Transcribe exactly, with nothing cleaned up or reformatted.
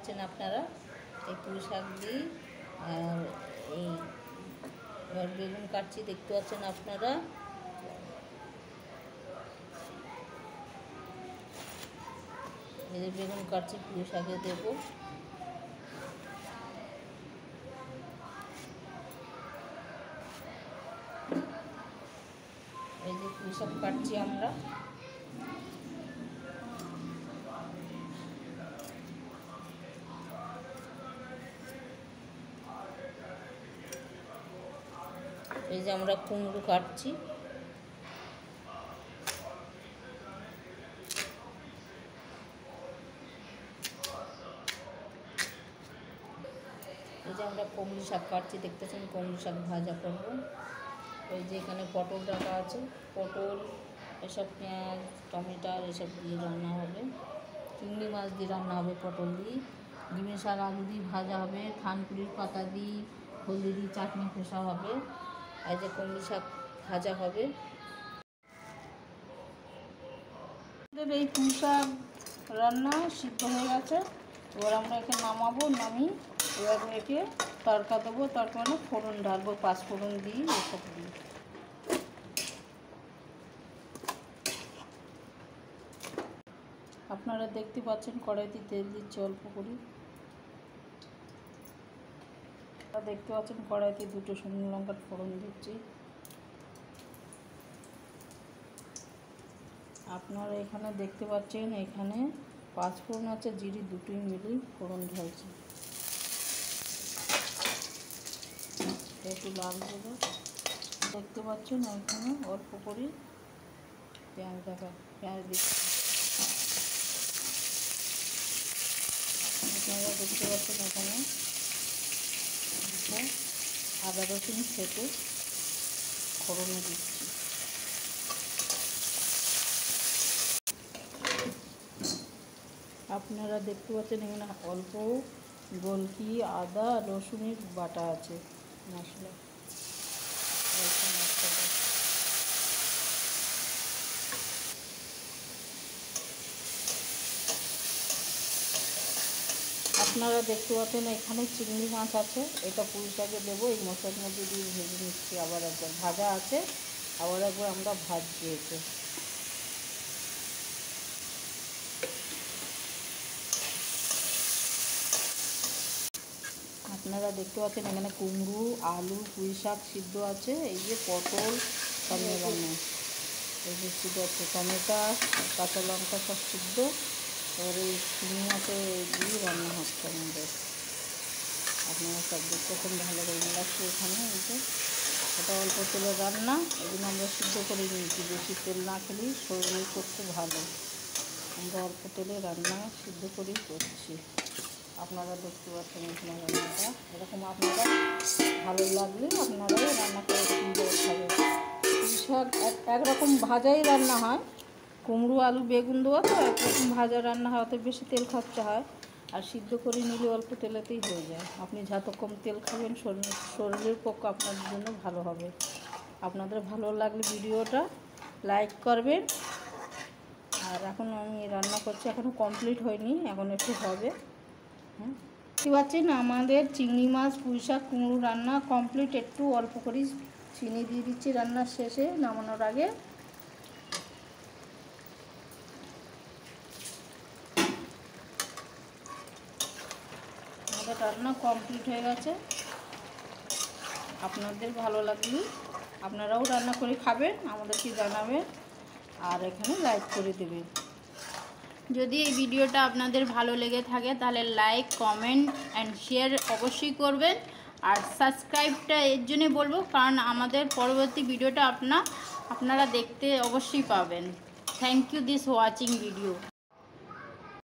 পাচ্ছেন আপনারা এই পুঁই শাক দিয়ে। আর এই এবার বেগুন কাটছি, দেখতে পাচ্ছেন আপনারা। এই যে বেগুন কাটছি পুঁই শাকে দেবো। এই যে পুঁই শাক কাটছি আমরা। এই যে আমরা কুমড়ো কাটছি। এই যে আমরা কুমড়ো শাক কাটছি, দেখতেছেন কুমড়ো শাক ভাজা করব। এই যে এখানে পটল রাখা আছে, পটল এসব পেঁয়াজ টমেটো এসব দিয়ে রান্না হবে। চিংড়ি মাছ দিয়ে রান্না হবে, পটল দিয়ে ডিমের শাক আলু দিয়ে ভাজা হবে, থানকুনির পাতা দিয়ে হলদি দিয়ে চাটনি কষা হবে। এই যে কুমড়ো শাক ভাজা হবে। এই পুঁই শাক রান্না সিদ্ধ হয়ে গেছে, এবার আমরা একে নামাবো। নামি এবার একে তড়কা দেবো, তড়কা মানে ফোড়ন ঢালবো, পাঁচ ফোড়ন দিই এসব দিই। আপনারা দেখতে পাচ্ছেন কড়াইতে তেল দিচ্ছি অল্প করে। দেখতে পাচ্ছেন কড়াইতে দুটো শুকনো লঙ্কার ফোড়ন দিচ্ছি। আপনারা এখানে দেখতে পাচ্ছেন এখানে পাঁচ ফোড়ন আছে, জিরি দুটোই মিলিয়ে ফোড়ন ঢালছি। একটু লাল দেবো। দেখতে পাচ্ছেন এখানে অল্প করে পেঁয়াজ দেখা পেঁয়াজ দিচ্ছি। আপনারা দেখতে পাচ্ছেন এখানে আদা রসুন ছেঁচে ফোড়নে দিচ্ছি। আপনারা দেখতে পাচ্ছেন এখানে অল্প গোলকি আদা রসুনের বাটা আছে মশলা। আপনারা দেখতে পাচ্ছেন এখানে চিংড়ি মাছ আছে, এটা পুঁই শাকে দেবো। এই মশলার মধ্যে দিয়ে ভেজে নিচ্ছি। আবার একবার ভাজা আছে, আবার একবার আমরা ভাজছি এতে। আপনারা দেখতে পাচ্ছেন এখানে কুমড়ো আলু পুঁই শাক সিদ্ধ আছে। এই যে পটল টমেটো, এই যে সিদ্ধ আছে টমেটো কাঁচা লঙ্কা সব সিদ্ধ। এবার এই চিংড়ি মাছে দিয়ে রান্না হচ্ছে আমাদের। আপনারা সব দেখতেছেন ভালো করে মিলাচ্ছি এখানে। এই যে এটা অল্প তেলের রান্না, এই জন্য আমরা সিদ্ধ করে নিয়েছি। বেশি তেল না খেলেই শরীরের পক্ষে ভালো। আমরা অল্প তেলে রান্না সিদ্ধ করেই করছি। আপনারা দেখতে পাচ্ছেন এখানে রান্নাটা এরকম। আপনারা ভালো লাগলে আপনারাই রান্না করে সুন্দর খাবেন। পুঁই শাক একরকম ভাজাই রান্না হয়, কুমড়ো আলু বেগুন দেওয়া তো একরকম ভাজা রান্না হয়, অত বেশি তেল খরচা হয়। আর সিদ্ধ করে নিলে অল্প তেলেতেই হয়ে যায়। আপনি যত কম তেল খাবেন শরীর শরীরের পক্ষে আপনাদের জন্য ভালো হবে। আপনাদের ভালো লাগলে ভিডিওটা লাইক করবেন। আর এখন আমি রান্না করছি, এখনও কমপ্লিট হয়নি, এখন একটু হবে। হ্যাঁ দেখতে পাচ্ছেন আমাদের চিংড়ি মাছ পুঁই শাক কুমড়ো রান্না কমপ্লিট। একটু অল্প করে চিনি দিয়ে দিচ্ছি রান্নার শেষে নামানোর আগে। আমাদের রান্না কমপ্লিট হয়ে গেছে। আপনাদের ভালো লাগলে আপনারাও রান্না করে খাবেন, আমাদেরকে জানাবেন আর এখানে লাইক করে দেবেন। যদি এই ভিডিওটা আপনাদের ভালো লেগে থাকে তাহলে লাইক কমেন্ট অ্যান্ড শেয়ার অবশ্যই করবেন। আর সাবস্ক্রাইবটা এর জন্যে বলবো কারণ আমাদের পরবর্তী ভিডিওটা আপনা আপনারা দেখতে অবশ্যই পাবেন। Thank you this watching video.